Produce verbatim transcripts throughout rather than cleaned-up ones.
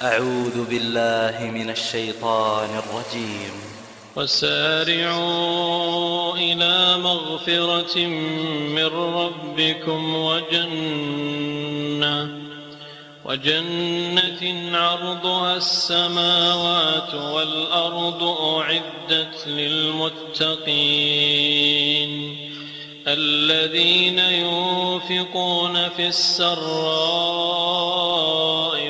أعوذ بالله من الشيطان الرجيم. وسارعوا إلى مغفرة من ربكم وجنة وجنة عرضها السماوات والأرض أعدت للمتقين الذين ينفقون في السراء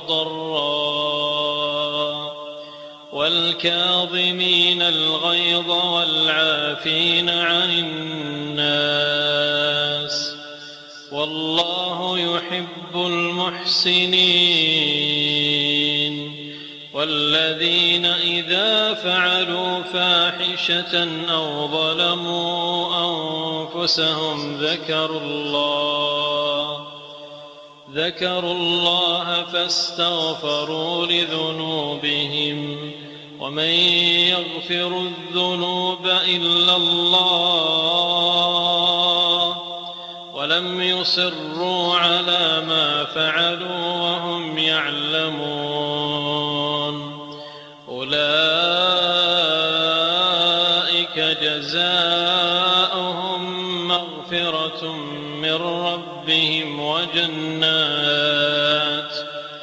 والضراء والكاظمين الغيظ والعافين عن الناس والله يحب المحسنين والذين إذا فعلوا فاحشة أو ظلموا أنفسهم ذكروا الله ذكروا الله فاستغفروا لذنوبهم ومن يغفر الذنوب إلا الله ولم يصروا على ما فعلوا وهم يعلمون أولئك جزاؤهم مغفرة من ربهم وجنات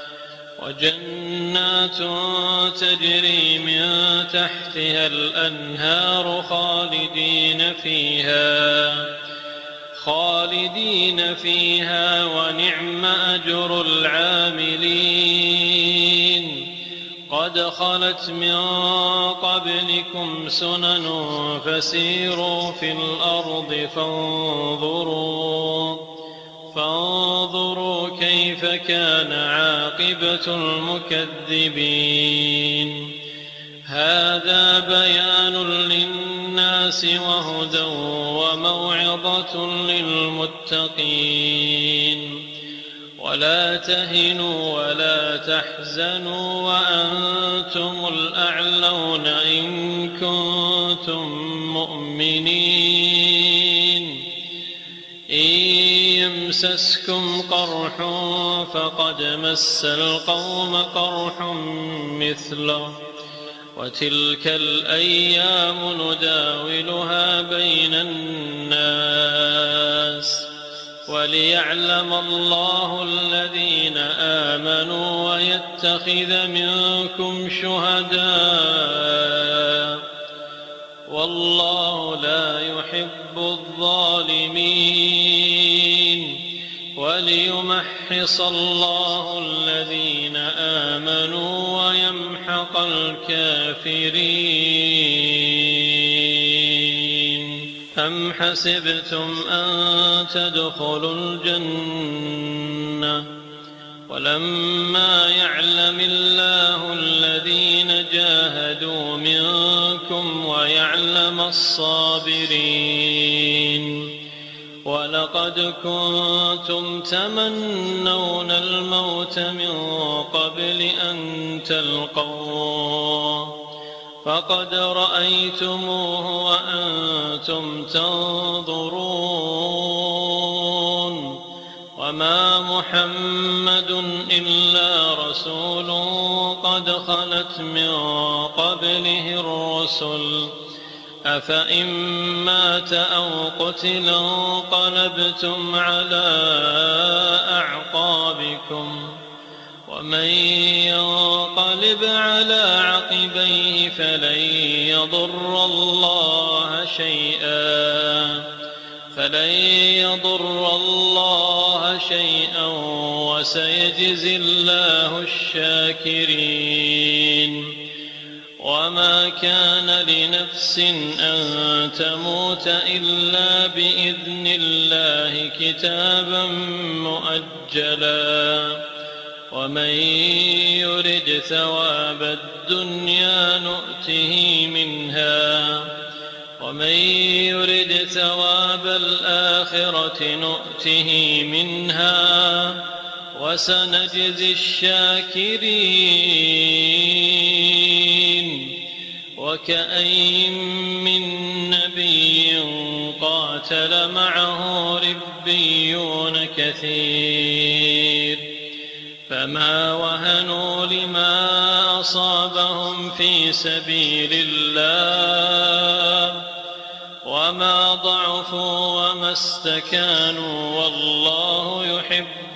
وجنات تجري من تحتها الأنهار خالدين فيها خالدين فيها ونعم أجر العاملين قد خلت من قبلكم سنن فسيروا في الأرض فانظروا فانظروا كيف كان عاقبة المكذبين هذا بيان للناس وهدى وموعظة للمتقين ولا تهنوا ولا تحزنوا وأنتم الأعلون إن كنتم مؤمنين إن يمسسكم قرح فقد مس القوم قرح مثله وتلك الأيام نداولها بين الناس وليعلم الله الذين آمنوا ويتخذ منكم شهداء والله لا يحب الظالمين وليمحص الله الذين آمنوا ويمحق الكافرين أم حسبتم أن تدخلوا الجنة ولما يعلم الله الذين جاهدوا منكم ويعلم الصابرين ولقد كنتم تمنون الموت من قبل أن تلقوه فقد رأيتموه وأنتم تنظرون وما محمد إلا رسول قد خلت من قبله الرسل أفإن مات أو قتل انقلبتم على أعقابكم ومن ينقلب على عقبيه فلن يضر الله شيئا فلن يضر الله شيئا وسيجزي الله الشاكرين وما كان لنفس أن تموت إلا بإذن الله كتابا مؤجلا ومن يرد ثواب الدنيا نؤته منها ومن يرد ثواب الآخرة نؤته منها وسنجزي الشاكرين وكأين من نبي قاتل معه ربيون كثير فما وهنوا لما أصابهم في سبيل الله وما ضعفوا وما استكانوا والله يحب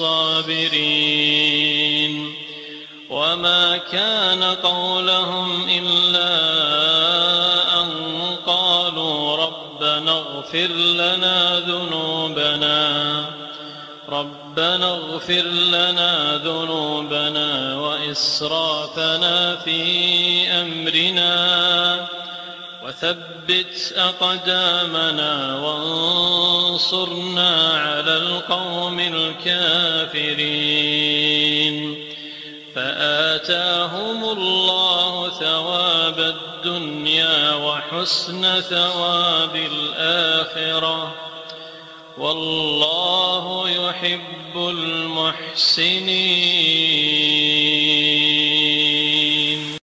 الصابرين. وما كان قولهم إلا أن قالوا ربنا اغفر لنا ذنوبنا ربنا اغفر لنا ذنوبنا وإسرافنا في أمرنا وثبت أقدامنا وانصرنا على القوم الكافرين. فآتاهم الله ثواب الدنيا وحسن ثواب الآخرة والله يحب المحسنين.